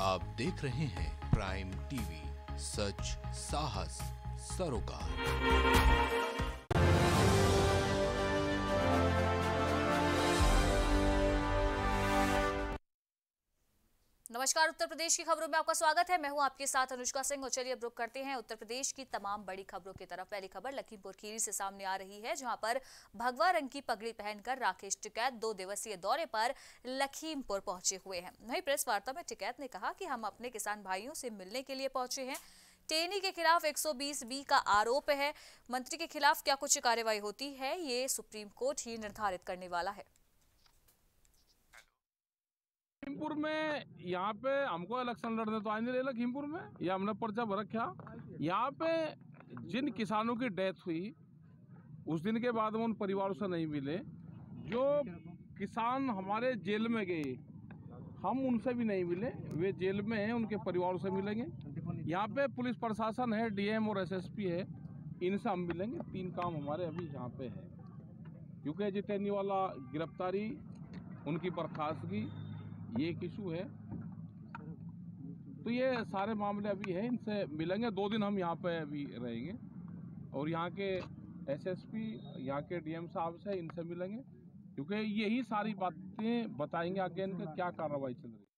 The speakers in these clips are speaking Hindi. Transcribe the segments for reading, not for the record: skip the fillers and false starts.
आप देख रहे हैं प्राइम टीवी, सच साहस सरोकार। नमस्कार, उत्तर प्रदेश की खबरों में आपका स्वागत है। मैं हूं आपके साथ अनुष्का सिंह और चलिए अब रुक करते हैं उत्तर प्रदेश की तमाम बड़ी खबरों की तरफ। पहली खबर लखीमपुर खीरी से सामने आ रही है, जहां पर भगवा रंग की पगड़ी पहनकर राकेश टिकैत 2 दिवसीय दौरे पर लखीमपुर पहुंचे हुए हैं। वहीं प्रेस वार्ता में टिकैत ने कहा कि हम अपने किसान भाइयों से मिलने के लिए पहुंचे हैं। टेनी के खिलाफ 120B का आरोप है। मंत्री के खिलाफ क्या कुछ कार्रवाई होती है, ये सुप्रीम कोर्ट ही निर्धारित करने वाला है। लखीमपुर में यहाँ पे हमको इलेक्शन लड़ने तो आए नहीं रहे लखीमपुर में, या हमने पर्चा भर रखा। यहाँ पे जिन किसानों की डेथ हुई उस दिन के बाद उन परिवारों से नहीं मिले। जो किसान हमारे जेल में गए हम उनसे भी नहीं मिले, वे जेल में हैं, उनके परिवारों से मिलेंगे। यहाँ पे पुलिस प्रशासन है, डीएम और एसएसपी है, इनसे हम मिलेंगे। 3 काम हमारे अभी यहाँ पे है, क्योंकि जितेनी वाला गिरफ्तारी, उनकी बर्खास्तगी, ये एक इशू है। तो ये सारे मामले अभी हैं, इनसे मिलेंगे। 2 दिन हम यहाँ पे अभी रहेंगे और यहाँ के एसएसपी, यहाँ के डीएम साहब से इनसे मिलेंगे, क्योंकि यही सारी बातें बताएंगे आगे इनका क्या कार्रवाई चल रही है।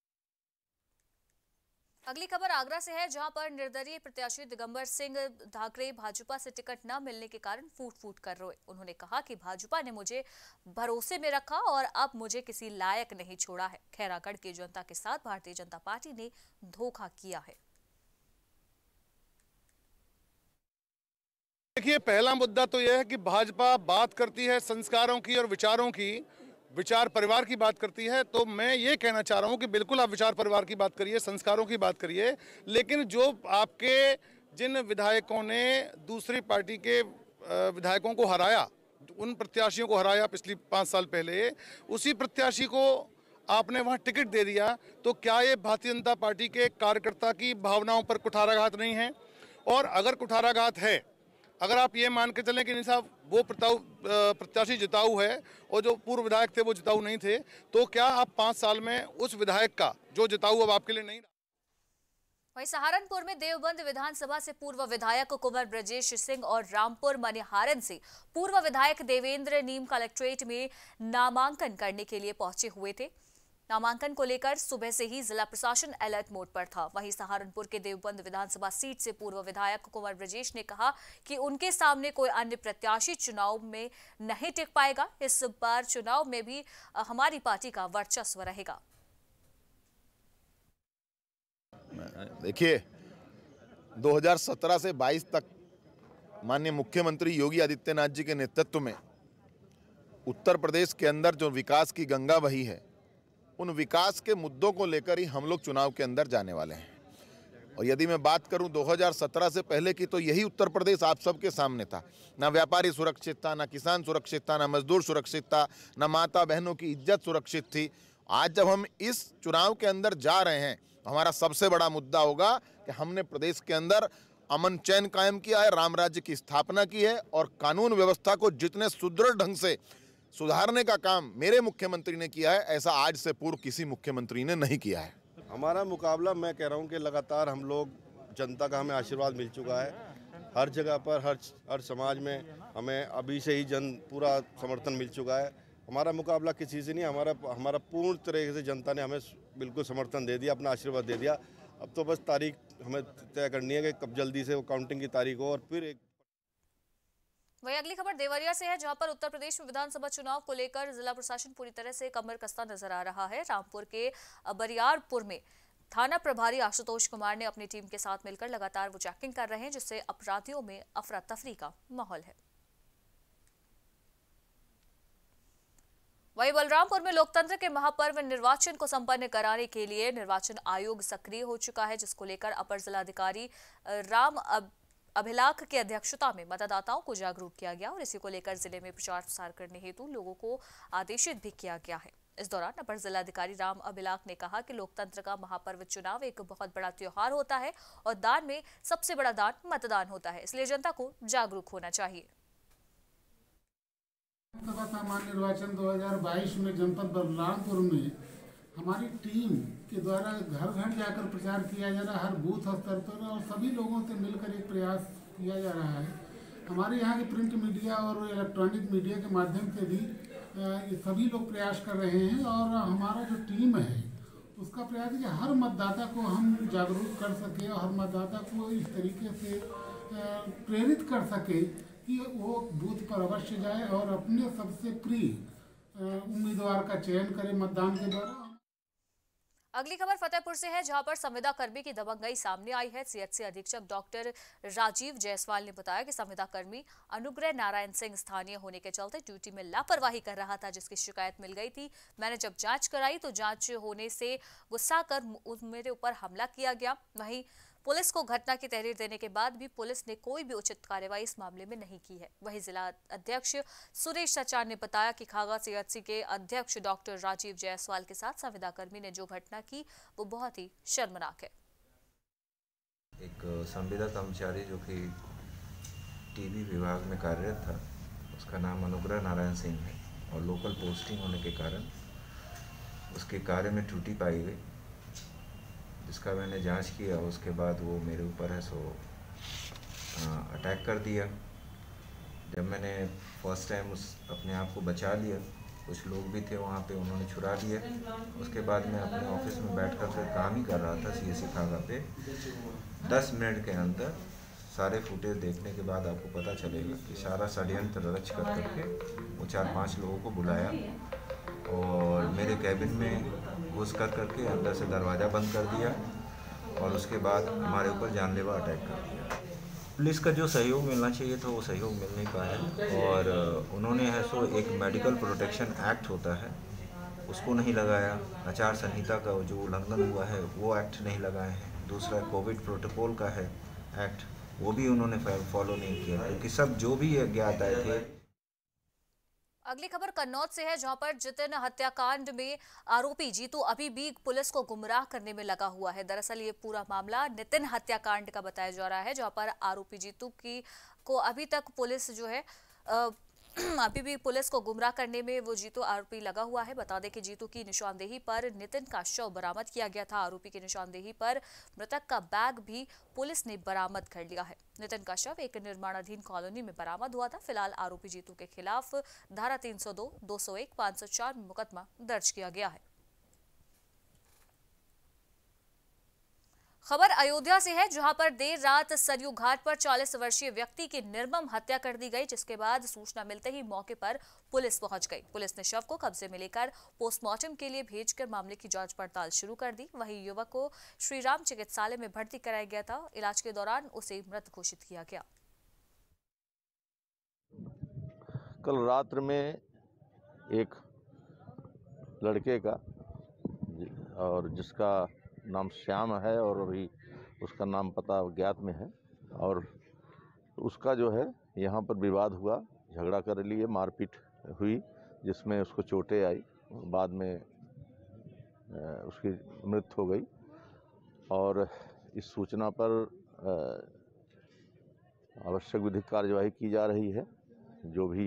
अगली खबर आगरा से है, जहां पर निर्दलीय प्रत्याशी दिगंबर सिंह ठाकरे भाजपा से टिकट न मिलने के कारण फूट फूट कर रोए। उन्होंने कहा कि भाजपा ने मुझे भरोसे में रखा और अब मुझे किसी लायक नहीं छोड़ा है। खैरागढ़ की जनता के साथ भारतीय जनता पार्टी ने धोखा किया है। देखिए, पहला मुद्दा तो यह है कि भाजपा बात करती है संस्कारों की और विचारों की, विचार परिवार की बात करती है। तो मैं ये कहना चाह रहा हूँ कि बिल्कुल आप विचार परिवार की बात करिए, संस्कारों की बात करिए, लेकिन जो आपके जिन विधायकों ने दूसरी पार्टी के विधायकों को हराया, उन प्रत्याशियों को हराया पिछली 5 साल पहले, उसी प्रत्याशी को आपने वहाँ टिकट दे दिया। तो क्या ये भारतीय जनता पार्टी के कार्यकर्ता की भावनाओं पर कुठाराघात नहीं है? और अगर कुठाराघात है, अगर आप ये मान के चलें कि नहीं साहब वो प्रत्याशी जिताऊ है और जो पूर्व विधायक थे वो जिताऊ नहीं थे, तो क्या आप 5 साल में उस विधायक का जो जिताऊ अब आपके लिए नहीं रहा? वहीं सहारनपुर में देवबंद विधानसभा से पूर्व विधायक कुंवर ब्रजेश सिंह और रामपुर मनिहारन से पूर्व विधायक देवेंद्र नीम कलेक्ट्रेट में नामांकन करने के लिए पहुंचे हुए थे। नामांकन को लेकर सुबह से ही जिला प्रशासन अलर्ट मोड पर था। वहीं सहारनपुर के देवबंद विधानसभा सीट से पूर्व विधायक कुंवर ब्रजेश ने कहा कि उनके सामने कोई अन्य प्रत्याशी चुनाव में नहीं टिक पाएगा। इस बार चुनाव में भी हमारी पार्टी का वर्चस्व रहेगा। देखिए, 2017 से 22 तक माननीय मुख्यमंत्री योगी आदित्यनाथ जी के नेतृत्व में उत्तर प्रदेश के अंदर जो विकास की गंगा बही है, उन विकास के मुद्दों को लेकर ही हम लोग चुनाव के अंदर जाने वाले हैं। और यदि मैं बात करूं 2017 से पहले की, तो यही उत्तर प्रदेश आप सबके सामने था। ना व्यापारी सुरक्षित था, ना किसान सुरक्षित था, ना मजदूर सुरक्षित था, ना माता बहनों की इज्जत सुरक्षित थी। आज जब हम इस चुनाव के अंदर जा रहे हैं, हमारा सबसे बड़ा मुद्दा होगा कि हमने प्रदेश के अंदर अमन चैन कायम किया है, राम राज्य की स्थापना की है और कानून व्यवस्था को जितने सुदृढ़ ढंग से सुधारने का काम मेरे मुख्यमंत्री ने किया है, ऐसा आज से पूर्व किसी मुख्यमंत्री ने नहीं किया है। हमारा मुकाबला, मैं कह रहा हूँ कि लगातार हम लोग, जनता का हमें आशीर्वाद मिल चुका है। हर जगह पर, हर समाज में हमें अभी से ही पूरा समर्थन मिल चुका है। हमारा मुकाबला किसी से नहीं, हमारा पूर्ण तरीके से जनता ने हमें बिल्कुल समर्थन दे दिया, अपना आशीर्वाद दे दिया। अब तो बस तारीख हमें तय करनी है कि कब जल्दी से वो काउंटिंग की तारीख हो और फिर एक। वही अगली खबर देवरिया से है, जहां पर उत्तर प्रदेश में विधानसभा चुनाव को लेकर जिला प्रशासन पूरी तरह से कमर कसता नजर आ रहा है। रामपुर के बरियारपुर में थाना प्रभारी आशुतोष कुमार ने अपनी टीम के साथ मिलकर लगातार वो चेकिंग कर रहे हैं, जिससे अपराधियों में अफरा तफरी का माहौल है। वहीं बलरामपुर में लोकतंत्र के महापर्व निर्वाचन को संपन्न कराने के लिए निर्वाचन आयोग सक्रिय हो चुका है, जिसको लेकर अपर जिलाधिकारी राम अभिलाख की अध्यक्षता में मतदाताओं को जागरूक किया गया और इसी को लेकर जिले में प्रचार प्रसार करने हेतु लोगों को आदेशित भी किया गया है। इस दौरान अपर जिलाधिकारी राम अभिलाख ने कहा कि लोकतंत्र का महापर्व चुनाव एक बहुत बड़ा त्योहार होता है और दान में सबसे बड़ा दान मतदान होता है, इसलिए जनता को जागरूक होना चाहिए। सामान्य निर्वाचन 2022 में जनपद बलरामपुर में हमारी टीम के द्वारा घर घर जाकर प्रचार किया जा रहा है, हर बूथ स्तर पर, और सभी लोगों से मिलकर एक प्रयास किया जा रहा है। हमारे यहाँ के प्रिंट मीडिया और इलेक्ट्रॉनिक मीडिया के माध्यम से भी ये सभी लोग प्रयास कर रहे हैं, और हमारा जो टीम है उसका प्रयास है कि हर मतदाता को हम जागरूक कर सकें और हर मतदाता को इस तरीके से प्रेरित कर सकें कि वो बूथ पर अवश्य जाए और अपने सबसे प्रिय उम्मीदवार का चयन करें मतदान के द्वारा। अगली खबर फतेहपुर से है, जहां पर संविदा कर्मी की दबंगई सामने आई है। सीएचसी अधीक्षक डॉक्टर राजीव जायसवाल ने बताया कि संविदा कर्मी अनुग्रह नारायण सिंह स्थानीय होने के चलते ड्यूटी में लापरवाही कर रहा था, जिसकी शिकायत मिल गई थी। मैंने जब जांच कराई तो जांच होने से गुस्सा कर मेरे ऊपर हमला किया गया। वहीं पुलिस को घटना की तहरीर देने के बाद भी पुलिस ने कोई भी उचित कार्रवाई इस मामले में नहीं की है। वहीं जिला अध्यक्ष सुरेश सचान ने बताया कि खागा सीएचसी के अध्यक्ष डॉक्टर राजीव जायसवाल के साथ संविदा कर्मी ने जो घटना की वो बहुत ही शर्मनाक है। एक संविदा कर्मचारी जो कि टीबी विभाग में कार्यरत था, उसका नाम अनुग्रह नारायण सिंह है, और लोकल पोस्टिंग होने के कारण उसके कार्य में त्रुटि पाई गई, जिसका मैंने जांच किया। उसके बाद वो मेरे ऊपर है सो अटैक कर दिया। जब मैंने फर्स्ट टाइम अपने आप को बचा लिया, कुछ लोग भी थे वहाँ पे, उन्होंने छुड़ा लिया। उसके बाद मैं अपने ऑफिस में बैठकर फिर काम ही कर रहा था सीएससी खागा पे। 10 मिनट के अंदर सारे फुटेज देखने के बाद आपको पता चलेगा कि सारा षड्यंत्र रच कर करके वो 4-5 लोगों को बुलाया और मेरे कैबिन में घुस कर करके अंदर से दरवाज़ा बंद कर दिया, और उसके बाद हमारे ऊपर जानलेवा अटैक कर दिया। पुलिस का जो सहयोग मिलना चाहिए था वो सहयोग मिल नहीं पाया, और उन्होंने है सो एक मेडिकल प्रोटेक्शन एक्ट होता है उसको नहीं लगाया। आचार संहिता का जो उल्लंघन हुआ है वो एक्ट नहीं लगाए हैं। दूसरा कोविड प्रोटोकॉल का है एक्ट, वो भी उन्होंने फॉलो नहीं किया, क्योंकि सब जो भी अज्ञात आए थे। अगली खबर कन्नौज से है, जहां पर जितिन हत्याकांड में आरोपी जीतू अभी भी पुलिस को गुमराह करने में लगा हुआ है। दरअसल ये पूरा मामला नितिन हत्याकांड का बताया जा रहा है, जहां पर आरोपी जीतू को अभी तक पुलिस जो है अभी भी पुलिस को गुमराह करने में वो जीतू आरोपी लगा हुआ है। बता दें कि जीतू की निशानदेही पर नितिन का शव बरामद किया गया था। आरोपी की निशानदेही पर मृतक का बैग भी पुलिस ने बरामद कर लिया है। नितिन का शव एक निर्माणाधीन कॉलोनी में बरामद हुआ था। फिलहाल आरोपी जीतू के खिलाफ धारा 302, 201, 504 में मुकदमा दर्ज किया गया है। खबर अयोध्या से है, जहां पर देर रात सरयू घाट पर 40 वर्षीय व्यक्ति की निर्मम हत्या कर दी गई, जिसके बाद सूचना मिलते ही मौके पर पुलिस पहुंच गई। पुलिस ने शव को कब्जे में लेकर पोस्टमार्टम के लिए भेजकर मामले की जांच पड़ताल शुरू कर दी। वहीं युवक को श्रीराम चिकित्सालय में भर्ती कराया गया था। इलाज के दौरान उसे मृत घोषित किया गया। कल रात्र में एक लड़के का, और जिसका नाम श्याम है और अभी उसका नाम पता ज्ञात में है, और उसका जो है यहाँ पर विवाद हुआ, झगड़ा कर लिए, मारपीट हुई, जिसमें उसको चोटें आई, बाद में उसकी मृत्यु हो गई। और इस सूचना पर आवश्यक विधिक कार्यवाही की जा रही है। जो भी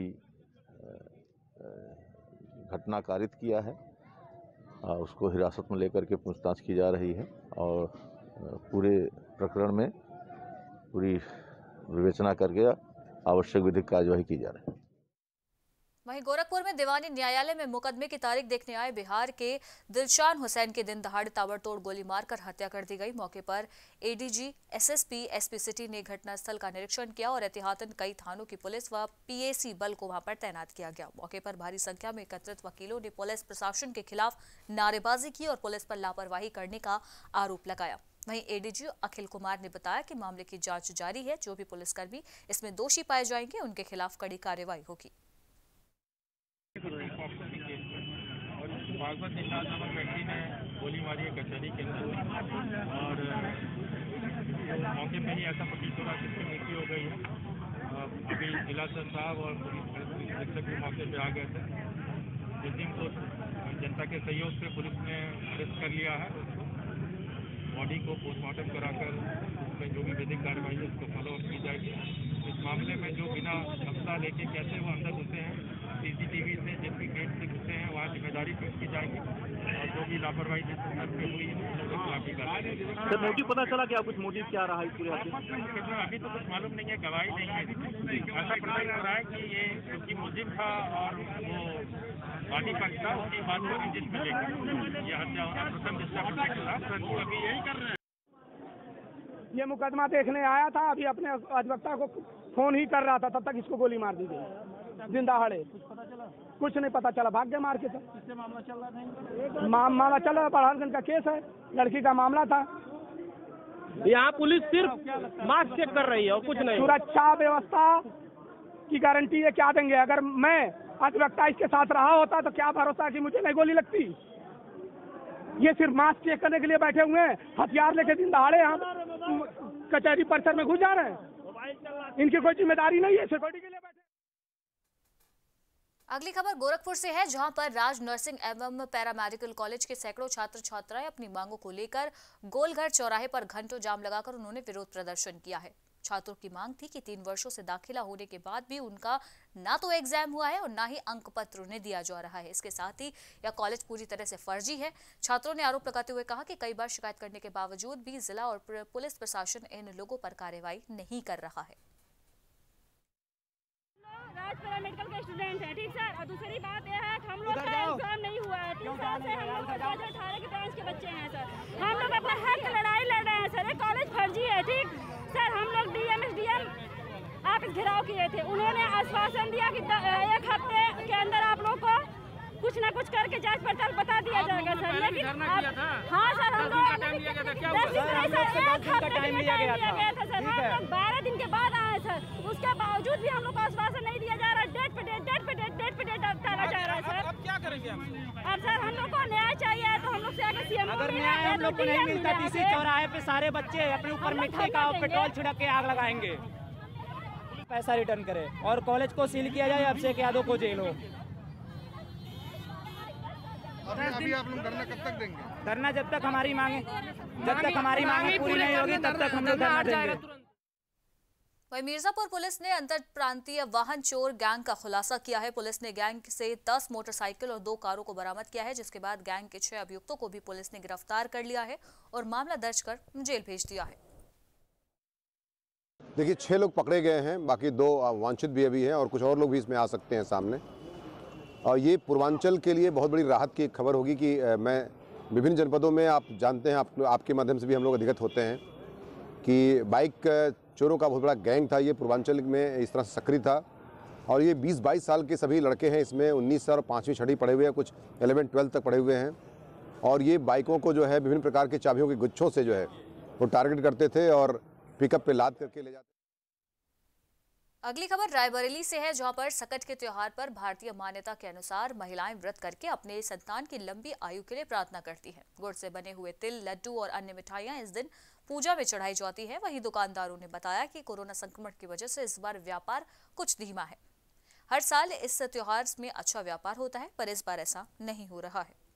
घटना कारित किया है उसको हिरासत में लेकर के पूछताछ की जा रही है, और पूरे प्रकरण में पूरी विवेचना करके आवश्यक विधिक कार्यवाही की जा रही है। वहीं गोरखपुर में दीवानी न्यायालय में मुकदमे की तारीख देखने आए बिहार के दिलशान हुसैन के दिन दहाड़े ताबड़तोड़ गोली मारकर हत्या कर दी गई। मौके पर एडीजी, एसएसपी, एसपी सिटी ने घटनास्थल का निरीक्षण किया और एहतियातन कई थानों की पुलिस व पीएसी बल को वहां पर तैनात किया गया। मौके पर भारी संख्या में एकत्रित वकीलों ने पुलिस प्रशासन के खिलाफ नारेबाजी की और पुलिस पर लापरवाही करने का आरोप लगाया। वहीं एडीजी अखिल कुमार ने बताया कि मामले की जांच जारी है। जो भी पुलिसकर्मी इसमें दोषी पाए जाएंगे उनके खिलाफ कड़ी कार्रवाई होगी। भागवत निषाद नामक व्यक्ति ने गोली मारी है कचहरी के अंदर, और मौके पे ही ऐसा प्रतीत हो रहा है कि मृत्यु हो गई है। अभी जिला साहब और पुलिस अधीक्षक भी मौके पे आ गए थे। विक्टिम को जनता के सहयोग से पुलिस ने अरेस्ट कर लिया है। बॉडी को पोस्टमार्टम कराकर उसमें जो भी विधिक कार्रवाई है उसको फॉलो अप की जाएगी। इस मामले में जो बिना नक्शा लेके कैसे वो अंदर घुसे हैं, सीसीटीवी से जिन भी गेट से घुसे हैं वहाँ जिम्मेदारी जारी की जाएंगी और जो भी लापरवाही जिस स्तर पे हुई है उसके खिलाफ भी कार्रवाई। सर मोटिव पता चला क्या, कुछ मोटिव क्या रहा इस पूरे हादसे? अभी तो कुछ मालूम नहीं है, गवाही नहीं है। ऐसा प्रतीत हो रहा है कि ये क्योंकि मुलजिम था और वो बॉडी पक्ष था, उसकी बात को रंजिश में लेकर ये हत्या होना प्रथम जिसका प्रत्यक्ष था, परंतु अभी यही कर रहे हैं। ये मुकदमा देखने आया था, अभी अपने अधिवक्ता को फोन ही कर रहा था, तब तक इसको गोली मार दी गई दिन दहाड़े। कुछ नहीं पता चला, भाग गए मार के। तो मामला चल रहा है, मामला चल रहा है, पढ़ानगंज का केस है, लड़की का मामला था। यहाँ पुलिस सिर्फ मास्क चेक कर रही है और कुछ नहीं। सुरक्षा व्यवस्था की गारंटी है क्या देंगे? अगर मैं अधिवक्ता इसके साथ रहा होता तो क्या भरोसा कि मुझे नहीं गोली लगती? ये सिर्फ मास्क चेक करने के लिए बैठे हुए हैं, हथियार लेके दिन दहाड़े हम कचहरी परिसर में घुस जा रहे हैं। इनकी कोई जिम्मेदारी नहीं है, सिक्योरिटी के लिए बैठे। अगली खबर गोरखपुर से है, जहां पर राज नर्सिंग एवं पैरामेडिकल कॉलेज के सैकड़ों छात्र छात्राएं अपनी मांगों को लेकर गोलघर चौराहे पर घंटों जाम लगाकर उन्होंने विरोध प्रदर्शन किया है। छात्रों की मांग थी कि 3 वर्षों से दाखिला होने के बाद भी उनका ना तो एग्जाम हुआ है और ना ही अंक पत्र उन्हें दिया जा रहा है। इसके साथ ही यह कॉलेज पूरी तरह से फर्जी है। छात्रों ने आरोप लगाते हुए कहा कि कई बार शिकायत करने के बावजूद भी जिला और पुलिस प्रशासन इन लोगों पर कार्रवाई नहीं कर रहा है। राज पैरामेडिकल के स्टूडेंट है, ठीक सर। और दूसरी बात यह है कि हम लोग का एग्जाम नहीं हुआ है। 3 साल से हम लोग 2018 के ब्रांच के बच्चे हैं सर। हम लोग अपना हक की लड़ाई लड़ रहे हैं सर। ये कॉलेज फर्जी है, ठीक सर। हम लोग डीएम आप घेराव किए थे, उन्होंने आश्वासन दिया कि 1 हफ्ते के अंदर आप लोग को कुछ ना कुछ करके जांच पड़ताल बता दिया जाएगा सर। लेकिन हाँ सर, हम लोग 1 हफ्ते का टाइम लिया गया था सर। हम लोग 12 दिन के बाद आए सर, उसके बावजूद भी हम लोग को आश्वासन नहीं दिया जा रहा। डेट पे डेट टाला जा रहा है सर। अब क्या करेंगे अब सर? हम लोग को न्याय चाहिए तो हम लोग से आगे सीएम अगर न्याय हम लोग को नहीं मिलता, तीसरी चौराहे पे सारे बच्चे अपने ऊपर मिट्टी का पेट्रोल छिड़क के आग लगाएंगे। पैसा रिटर्न करे और कॉलेज को सील किया जाए। अभिषेक यादव को जेल हो। अभी आप लोग धरना कब तक देंगे? धरना जब तक हमारी मांगे पूरी नहीं होगी तब तक हम लोग धरना देंगे। वहीं मिर्जापुर पुलिस ने अंतर प्रांतीय वाहन चोर गैंग का खुलासा किया है। पुलिस ने गैंग से 10 मोटरसाइकिल और 2 कारों को बरामद किया है, जिसके बाद गैंग के 6 अभियुक्तों को भी पुलिस ने गिरफ्तार कर लिया है और मामला दर्ज कर जेल भेज दिया है। देखिए 6 लोग पकड़े गए हैं, बाकी 2 वांछित भी अभी हैं और कुछ और लोग भी इसमें आ सकते हैं सामने। और ये पूर्वांचल के लिए बहुत बड़ी राहत की एक खबर होगी कि मैं विभिन्न जनपदों में, आप जानते हैं, आपके माध्यम से भी हम लोग अधिगत होते हैं कि बाइक चोरों का बहुत बड़ा गैंग था। ये पूर्वांचल में इस तरह से सक्रिय था और ये 20-22 साल के सभी लड़के हैं। इसमें 19 और 5वीं 6वीं पढ़े हुए हैं, कुछ 11-12 तक पढ़े हुए हैं। और ये बाइकों को जो है विभिन्न प्रकार के चाबियों के गुच्छों से जो है वो टारगेट करते थे और पिकअप पे लाद करके ले जाते। अगली खबर रायबरेली से है, जहां पर सकट के त्योहार पर भारतीय मान्यता के अनुसार महिलाएं व्रत करके अपने संतान की लंबी आयु के लिए प्रार्थना करती हैं। गुड़ से बने हुए तिल, लड्डू और अन्य मिठाइयां इस दिन पूजा में चढ़ाई जाती है। वहीं दुकानदारों ने बताया कि कोरोना संक्रमण की वजह से इस बार व्यापार कुछ धीमा है। हर साल इस त्योहार में अच्छा व्यापार होता है, पर इस बार ऐसा नहीं हो रहा है।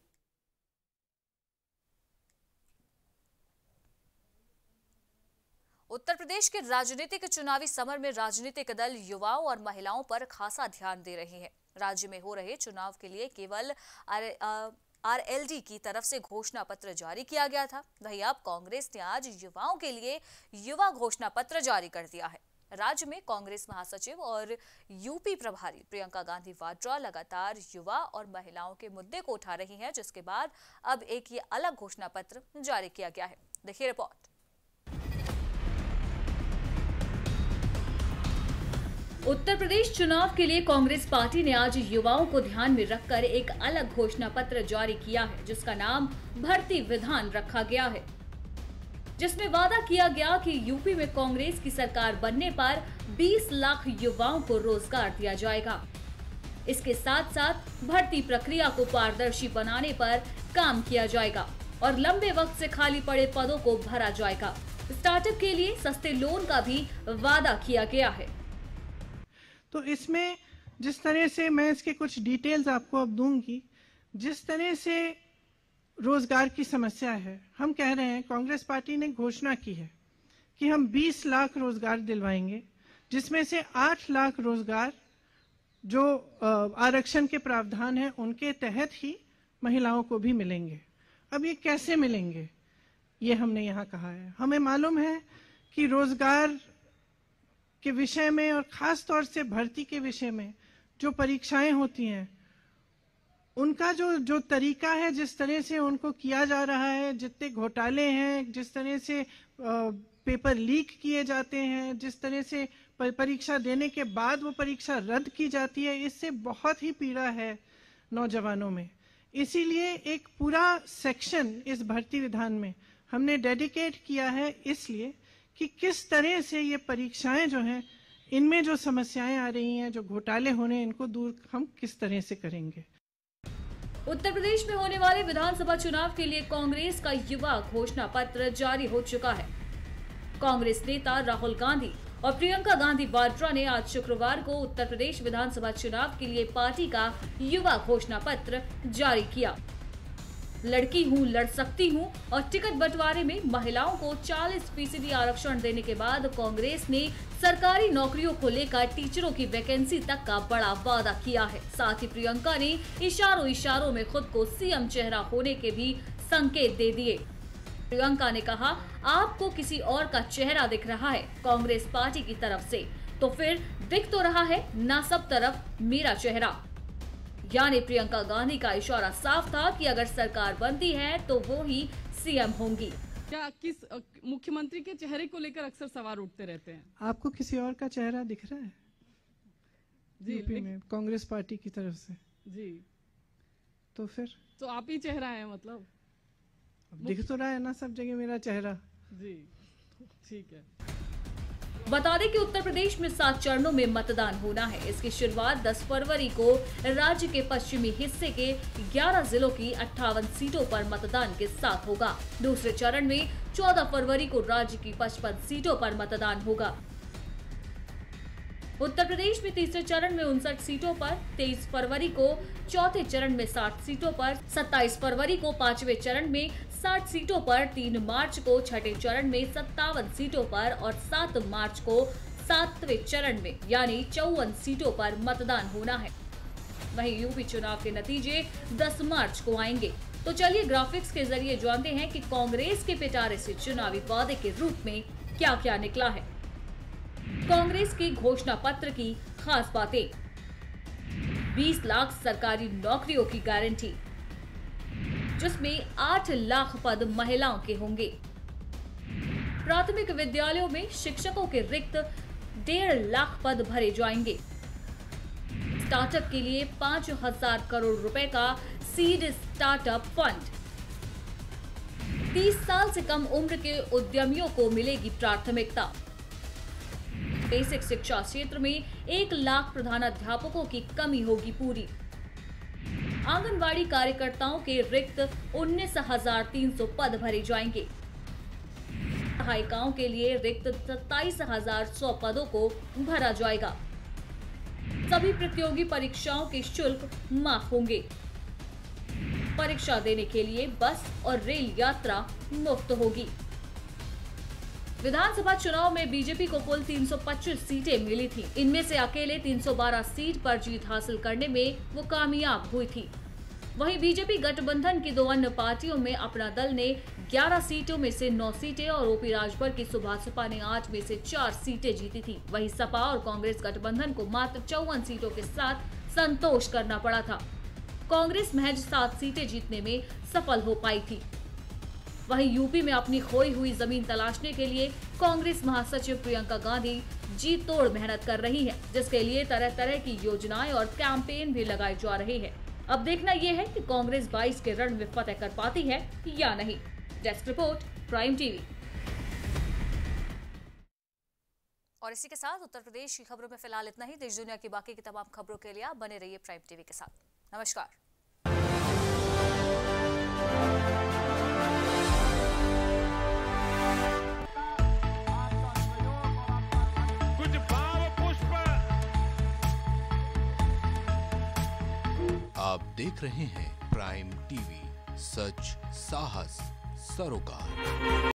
उत्तर प्रदेश के राजनीतिक चुनावी समर में राजनीतिक दल युवाओं और महिलाओं पर खासा ध्यान दे रहे हैं। राज्य में हो रहे चुनाव के लिए केवल आरएलडी की तरफ से घोषणा पत्र जारी किया गया था। वहीं अब कांग्रेस ने आज युवाओं के लिए युवा घोषणा पत्र जारी कर दिया है। राज्य में कांग्रेस महासचिव और यूपी प्रभारी प्रियंका गांधी वाड्रा लगातार युवा और महिलाओं के मुद्दे को उठा रही हैं, जिसके बाद अब एक ये अलग घोषणा पत्र जारी किया गया है। देखिए रिपोर्ट। उत्तर प्रदेश चुनाव के लिए कांग्रेस पार्टी ने आज युवाओं को ध्यान में रखकर एक अलग घोषणा पत्र जारी किया है, जिसका नाम भर्ती विधान रखा गया है, जिसमें वादा किया गया कि यूपी में कांग्रेस की सरकार बनने पर 20 लाख युवाओं को रोजगार दिया जाएगा। इसके साथ साथ भर्ती प्रक्रिया को पारदर्शी बनाने पर काम किया जाएगा और लंबे वक्त से खाली पड़े पदों को भरा जाएगा। स्टार्टअप के लिए सस्ते लोन का भी वादा किया गया है। तो इसमें जिस तरह से मैं इसके कुछ डिटेल्स आपको अब दूंगी, जिस तरह से रोजगार की समस्या है, हम कह रहे हैं, कांग्रेस पार्टी ने घोषणा की है कि हम 20 लाख रोजगार दिलवाएंगे, जिसमें से 8 लाख रोजगार जो आरक्षण के प्रावधान हैं उनके तहत ही महिलाओं को भी मिलेंगे। अब ये कैसे मिलेंगे, ये हमने यहाँ कहा है। हमें मालूम है कि रोजगार के विषय में और खास तौर से भर्ती के विषय में जो परीक्षाएं होती हैं, उनका जो तरीका है, जिस तरह से उनको किया जा रहा है, जितने घोटाले हैं, जिस तरह से पेपर लीक किए जाते हैं, जिस तरह से परीक्षा देने के बाद वो परीक्षा रद्द की जाती है, इससे बहुत ही पीड़ा है नौजवानों में। इसीलिए एक पूरा सेक्शन इस भर्ती विधान में हमने डेडिकेट किया है, इसलिए कि किस तरह से ये परीक्षाएं जो हैं, इनमें जो समस्याएं आ रही हैं, जो घोटाले हो रहे हैं, इनको दूर हम किस तरह से करेंगे। उत्तर प्रदेश में होने वाले विधानसभा चुनाव के लिए कांग्रेस का युवा घोषणा पत्र जारी हो चुका है। कांग्रेस नेता राहुल गांधी और प्रियंका गांधी वाड्रा ने आज शुक्रवार को उत्तर प्रदेश विधानसभा चुनाव के लिए पार्टी का युवा घोषणा पत्र जारी किया। लड़की हूं, लड़ सकती हूं और टिकट बंटवारे में महिलाओं को 40% आरक्षण देने के बाद कांग्रेस ने सरकारी नौकरियों को लेकर टीचरों की वैकेंसी तक का बड़ा वादा किया है। साथ ही प्रियंका ने इशारों में खुद को सीएम चेहरा होने के भी संकेत दे दिए। प्रियंका ने कहा, आपको किसी और का चेहरा दिख रहा है कांग्रेस पार्टी की तरफ से, तो फिर दिख तो रहा है ना सब तरफ मेरा चेहरा। यानी प्रियंका गांधी का इशारा साफ था कि अगर सरकार बनती है तो वो ही सीएम होंगी। क्या किस मुख्यमंत्री के चेहरे को लेकर अक्सर सवाल उठते रहते हैं? आपको किसी और का चेहरा दिख रहा है जी यूपी में कांग्रेस पार्टी की तरफ से? जी, तो फिर तो आप ही चेहरा है, मतलब दिख तो रहा है ना सब जगह मेरा चेहरा। जी, ठीक है। बता दें कि उत्तर प्रदेश में 7 चरणों में मतदान होना है। इसकी शुरुआत 10 फरवरी को राज्य के पश्चिमी हिस्से के 11 जिलों की 58 सीटों पर मतदान के साथ होगा। दूसरे चरण में 14 फरवरी को राज्य की 55 सीटों पर मतदान होगा। उत्तर प्रदेश में तीसरे चरण में 59 सीटों पर, 23 फरवरी को चौथे चरण में 60 सीटों पर, 27 फरवरी को पांचवें चरण में 60 सीटों पर, 3 मार्च को छठे चरण में 57 सीटों पर और 7 मार्च को 7वें चरण में यानी 54 सीटों पर मतदान होना है। वहीं यूपी चुनाव के नतीजे 10 मार्च को आएंगे। तो चलिए ग्राफिक्स के जरिए जानते हैं कि कांग्रेस के पिटारे से चुनावी वादे के रूप में क्या क्या निकला है। कांग्रेस के घोषणा पत्र की खास बातें: 20 लाख सरकारी नौकरियों की गारंटी, जिसमें 8 लाख पद महिलाओं के होंगे। प्राथमिक विद्यालयों में शिक्षकों के रिक्त 1.5 लाख पद भरे जाएंगे। स्टार्टअप के लिए 5,000 करोड़ रुपए का सीड स्टार्टअप फंड। 30 साल से कम उम्र के उद्यमियों को मिलेगी प्राथमिकता। बेसिक शिक्षा क्षेत्र में 1 लाख प्रधानाध्यापकों की कमी होगी पूरी। आंगनवाड़ी कार्यकर्ताओं के रिक्त 19,300 पद भरे जाएंगे। सहायिकाओं के लिए रिक्त 27,100 पदों को भरा जाएगा। सभी प्रतियोगी परीक्षाओं के शुल्क माफ होंगे। परीक्षा देने के लिए बस और रेल यात्रा मुफ्त होगी। विधानसभा चुनाव में बीजेपी को कुल 325 सीटें मिली थी। इनमें से अकेले 312 सीट पर जीत हासिल करने में वो कामयाब हुई थी। वहीं बीजेपी गठबंधन की 2 अन्य पार्टियों में अपना दल ने 11 सीटों में से 9 सीटें और ओपी राजभर की सुभाषपा ने 8 में से 4 सीटें जीती थी। वहीं सपा और कांग्रेस गठबंधन को मात्र 54 सीटों के साथ संतोष करना पड़ा था। कांग्रेस महज 7 सीटें जीतने में सफल हो पाई थी। वहीं यूपी में अपनी खोई हुई जमीन तलाशने के लिए कांग्रेस महासचिव प्रियंका गांधी जी तोड़ मेहनत कर रही हैं, जिसके लिए तरह तरह की योजनाएं और कैंपेन भी लगाए जा रहे हैं। अब देखना यह है कि कांग्रेस 22 के रण में फतह कर पाती है या नहीं। Desk report, prime TV. और इसी के साथ उत्तर प्रदेश की खबरों में फिलहाल इतना ही। देश दुनिया की बाकी की तमाम खबरों के लिए आप बने रहिए प्राइम टीवी के साथ। नमस्कार। आप देख रहे हैं प्राइम टीवी, सच साहस सरोकार।